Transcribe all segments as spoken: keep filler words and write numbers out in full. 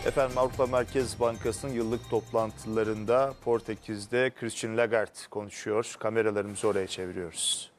Efendim Avrupa Merkez Bankası'nın yıllık toplantılarında Portekiz'de Christine Lagarde konuşuyor. Kameralarımızı oraya çeviriyoruz.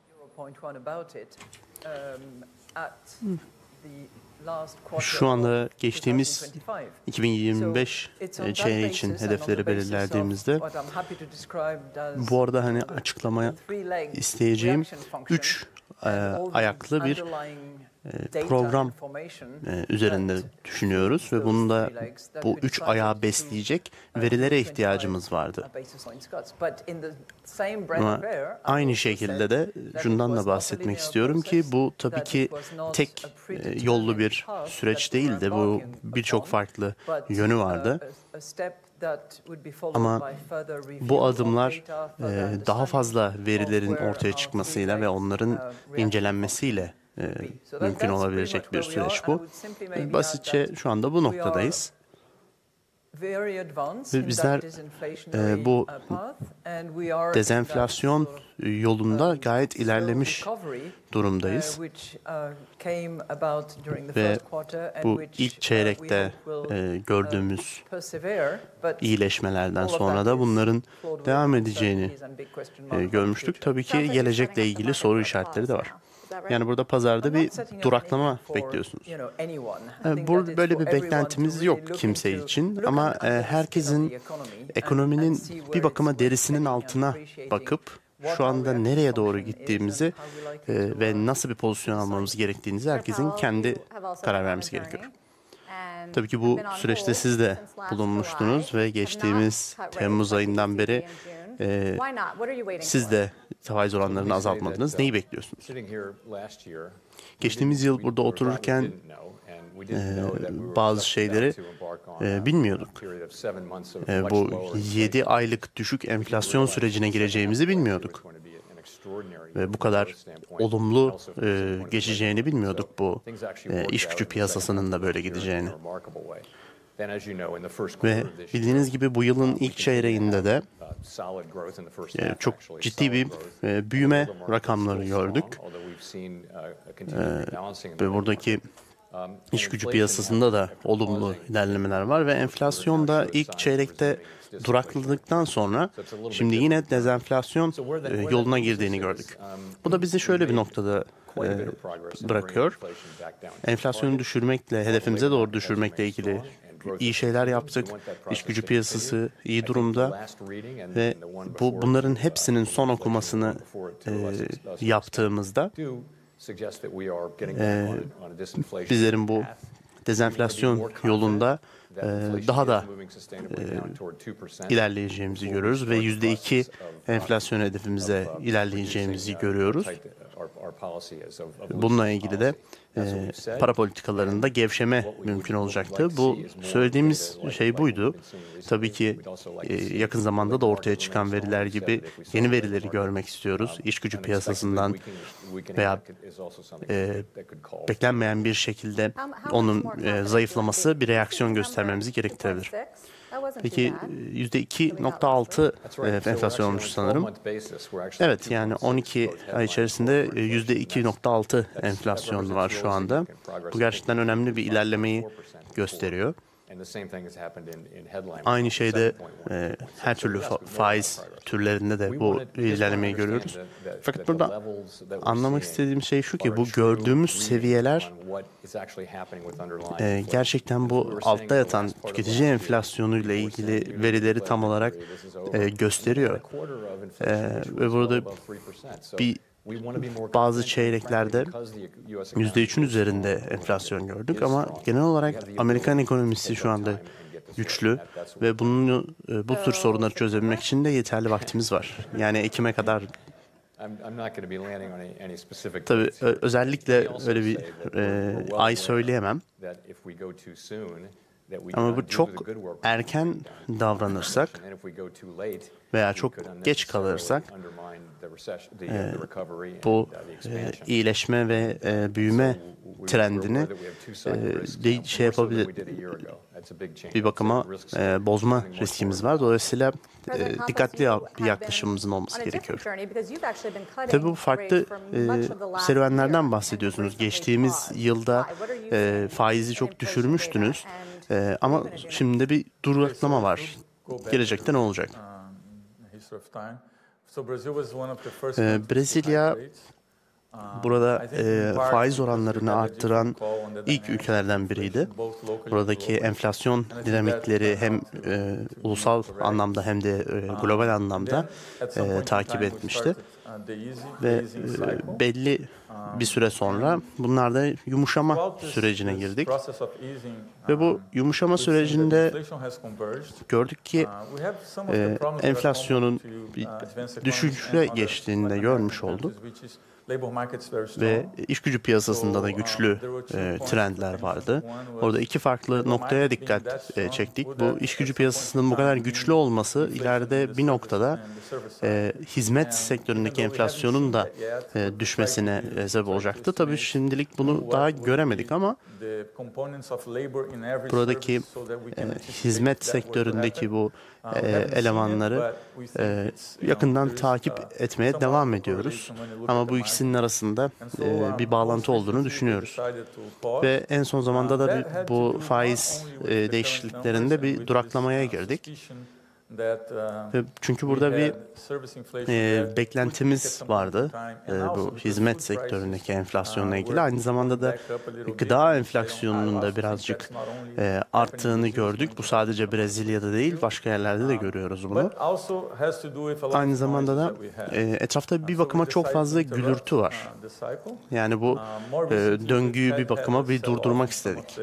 Şu anda geçtiğimiz iki bin yirmi beş çeyreği için hedefleri belirlediğimizde, bu arada hani açıklamaya isteyeceğim üç e, ayaklı bir e, program e, üzerinde düşünüyoruz ve bunun da bu üç ayağı besleyecek verilere ihtiyacımız vardı. Ama aynı şekilde de şundan da bahsetmek istiyorum ki bu tabii ki tek e, yollu bir süreç değildi. Bu birçok farklı yönü vardı. Ama bu adımlar e, daha fazla verilerin ortaya çıkmasıyla ve onların incelenmesiyle e, mümkün olabilecek bir süreç bu. E, basitçe şu anda bu noktadayız. Ve bizler e, bu dezenflasyon yolunda gayet ilerlemiş durumdayız. Ve bu ilk çeyrekte e, gördüğümüz iyileşmelerden sonra da bunların devam edeceğini e, görmüştük. Tabii ki gelecekle ilgili soru işaretleri de var. Yani burada pazarda bir duraklama bekliyorsunuz. Bu böyle bir beklentimiz yok kimse için ama herkesin ekonominin bir bakıma derisinin altına bakıp şu anda nereye doğru gittiğimizi ve nasıl bir pozisyon almamız gerektiğinizi herkesin kendi karar vermesi gerekiyor. Tabii ki bu süreçte siz de bulunmuştunuz ve geçtiğimiz Temmuz ayından beri e, siz de faiz oranlarını azaltmadınız. Neyi bekliyorsunuz? Geçtiğimiz yıl burada otururken e, bazı şeyleri e, bilmiyorduk. E, bu yedi aylık düşük enflasyon sürecine gireceğimizi bilmiyorduk. Ve bu kadar olumlu e, geçeceğini bilmiyorduk, bu e, iş gücü piyasasının da böyle gideceğini. Ve bildiğiniz gibi bu yılın ilk çeyreğinde de e, çok ciddi bir e, büyüme rakamları gördük. E, ve buradaki iş gücü piyasasında da olumlu ilerlemeler var ve enflasyon da ilk çeyrekte durakladıktan sonra şimdi yine dezenflasyon e, yoluna girdiğini gördük. Bu da bizi şöyle bir noktada e, bırakıyor. Enflasyonu düşürmekle, hedefimize doğru düşürmekle ilgili iyi şeyler yaptık. İş gücü piyasası iyi durumda ve bu bunların hepsinin son okumasını e, yaptığımızda e, bizlerin bu dezenflasyon yolunda e, daha da e, ilerleyeceğimizi görüyoruz ve yüzde iki enflasyon hedefimize ilerleyeceğimizi görüyoruz. Bununla ilgili de e, para politikalarında gevşeme mümkün olacaktı. Bu söylediğimiz şey buydu. Tabii ki e, yakın zamanda da ortaya çıkan veriler gibi yeni verileri görmek istiyoruz. İş gücü piyasasından veya e, beklenmeyen bir şekilde onun e, zayıflaması bir reaksiyon göstermemizi gerektirebilir. Peki yüzde iki nokta altı enflasyon olmuş sanırım. Evet, yani on iki ay içerisinde yüzde iki nokta altı enflasyon var şu anda. Bu gerçekten önemli bir ilerlemeyi gösteriyor. Aynı şeyde e, her türlü fa faiz türlerinde de bu ilerlemeyi görüyoruz. Fakat burada anlamak istediğim şey şu ki bu gördüğümüz seviyeler e, gerçekten bu altta yatan tüketici enflasyonuyla ilgili verileri tam olarak e, gösteriyor. E, ve burada bir bazı çeyreklerde yüzde üçün üzerinde enflasyon gördük ama genel olarak Amerikan ekonomisi şu anda güçlü ve bunu bu tür sorunları çözebilmek için de yeterli vaktimiz var. Yani Ekim'e kadar tabii özellikle öyle bir e, ay söyleyemem. Ama bu çok erken davranırsak veya çok geç kalırsak e, bu e, iyileşme ve e, büyüme trendini e, şey yapabilir, bir bakıma e, bozma riskimiz var. Dolayısıyla e, dikkatli bir yaklaşımımızın olması gerekiyor. Tabii bu farklı e, serüvenlerden bahsediyorsunuz. Geçtiğimiz yılda e, faizi çok düşürmüştünüz E, ama şimdi bir duraklama var. Gelecekte ne olacak? E, Brezilya burada e, faiz oranlarını arttıran ilk ülkelerden biriydi. Buradaki enflasyon dinamikleri hem e, ulusal anlamda hem de e, global anlamda e, takip etmişti. Ve e, belli bir süre sonra bunlarda yumuşama sürecine girdik. Ve bu yumuşama sürecinde gördük ki e, enflasyonun düşüşe geçtiğini görmüş olduk. Ve iş gücü piyasasında da güçlü e, trendler vardı. Orada iki farklı noktaya dikkat e, çektik. Bu iş gücü piyasasının bu kadar güçlü olması ileride bir noktada e, hizmet sektöründeki enflasyonun da e, düşmesine e, sebep olacaktı. Tabii şimdilik bunu daha göremedik ama buradaki e, hizmet sektöründeki bu e, elemanları e, yakından takip etmeye devam ediyoruz. Ama bu ikisinin arasında e, bir bağlantı olduğunu düşünüyoruz. Ve en son zamanda da bir, bu faiz e, değişikliklerinde bir duraklamaya girdik. Ve çünkü burada bir e, beklentimiz vardı e, bu hizmet sektöründeki enflasyonla ilgili. Aynı zamanda da gıda enflasyonunun da birazcık e, arttığını gördük. Bu sadece Brezilya'da değil, başka yerlerde de görüyoruz bunu. Aynı zamanda da e, etrafta bir bakıma çok fazla gürültü var. Yani bu e, döngüyü bir bakıma bir durdurmak istedik.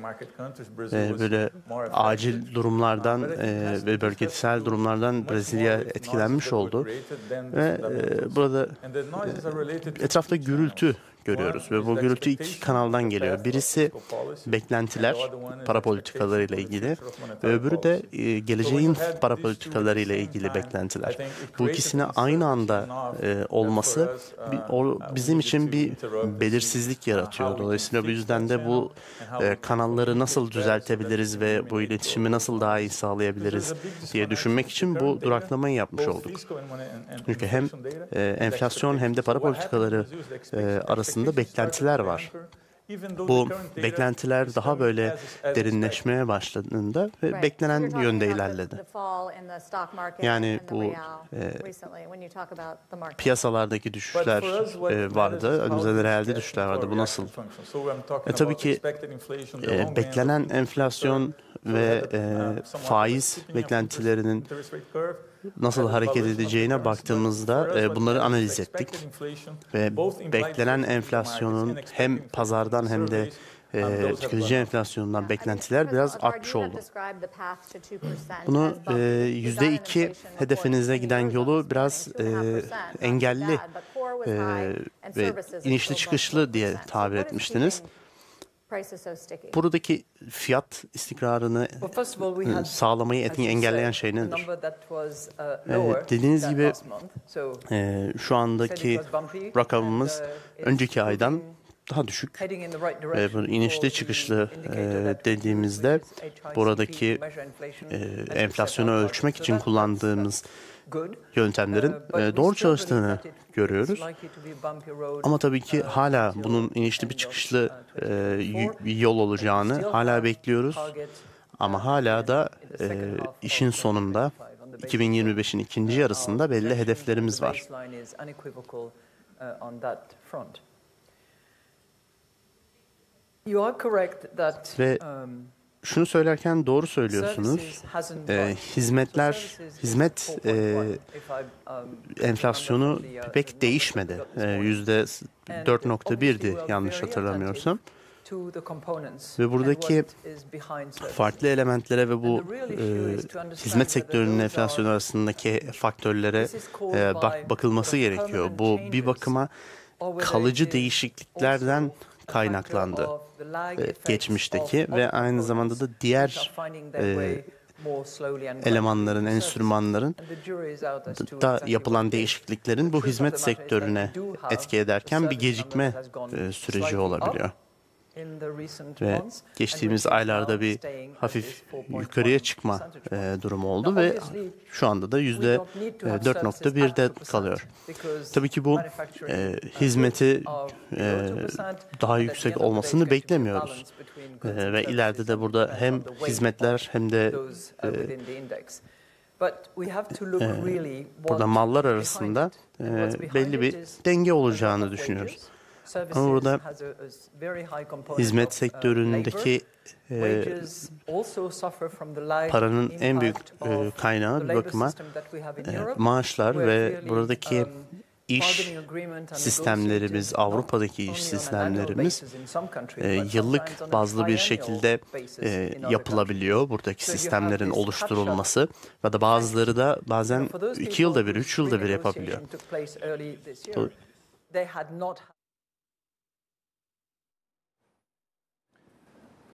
E, böyle acil durumlardan e, ve bölge bölgesel durumlardan Brezilya etkilenmiş oldu ve e, burada e, etrafta gürültü görüyoruz ve bu gürültü iki kanaldan geliyor. Birisi beklentiler, para politikalarıyla ilgili ve öbürü de e, geleceğin para politikalarıyla ilgili beklentiler. Bu ikisine aynı anda e, olması bir, o, bizim için bir belirsizlik yaratıyor. Dolayısıyla bu yüzden de bu e, kanalları nasıl düzeltebiliriz ve bu iletişimi nasıl daha iyi sağlayabiliriz diye düşünmek için bu duraklamayı yapmış olduk. Çünkü hem e, enflasyon hem de para politikaları e, arasında beklentiler var. Bu beklentiler daha böyle derinleşmeye başladığında ve beklenen yönde ilerledi. Yani bu e, piyasalardaki düşüşler e, vardı, önümüzde realde düşüşler vardı. Bu nasıl? E, tabii ki e, beklenen enflasyon ve e, faiz beklentilerinin nasıl hareket edeceğine baktığımızda e, bunları analiz ettik ve beklenen enflasyonun hem pazardan hem de e, tüketici enflasyonundan beklentiler biraz artmış oldu. Bunu e, yüzde iki hedefinize giden yolu biraz e, engelli e, ve inişli çıkışlı diye tabir etmiştiniz. Buradaki fiyat istikrarını sağlamayı etkin engelleyen şey nedir? Ee, dediğiniz gibi e, şu andaki rakamımız önceki aydan daha düşük. E, bu inişli çıkışlı e, dediğimizde buradaki e, enflasyonu ölçmek için kullandığımız yöntemlerin e, doğru çalıştığını görüyoruz. Ama tabii ki hala bunun inişli bir çıkışlı e, bir yol olacağını hala bekliyoruz. Ama hala da e, işin sonunda iki bin yirmi beşin ikinci yarısında belli hedeflerimiz var. Ve şunu söylerken doğru söylüyorsunuz. E, hizmetler, hizmet e, enflasyonu pek değişmedi. Yüzde dört nokta birdi yanlış hatırlamıyorsam. Ve buradaki farklı elementlere ve bu e, hizmet sektörünün enflasyonu arasındaki faktörlere e, bak, bakılması gerekiyor. Bu bir bakıma kalıcı değişikliklerden kaynaklandı e, geçmişteki ve aynı zamanda da diğer e, elemanların, enstrümanların da yapılan değişikliklerin bu hizmet sektörüne etki ederken bir gecikme e, süreci olabiliyor. ve geçtiğimiz aylarda bir hafif yukarıya çıkma e, durumu oldu ve şu anda da yüzde dört nokta birde kalıyor. Tabii ki bu e, hizmeti e, daha yüksek olmasını beklemiyoruz. E, ve ileride de burada hem hizmetler hem de e, e, burada mallar arasında e, belli bir denge olacağını düşünüyoruz. Ama burada hizmet sektöründeki e, paranın en büyük e, kaynağı bir bakıma e, maaşlar ve buradaki iş sistemlerimiz, Avrupa'daki iş sistemlerimiz e, yıllık bazlı bir şekilde e, yapılabiliyor. Buradaki sistemlerin oluşturulması ve da bazıları da bazen iki yılda bir, üç yılda bir yapabiliyor.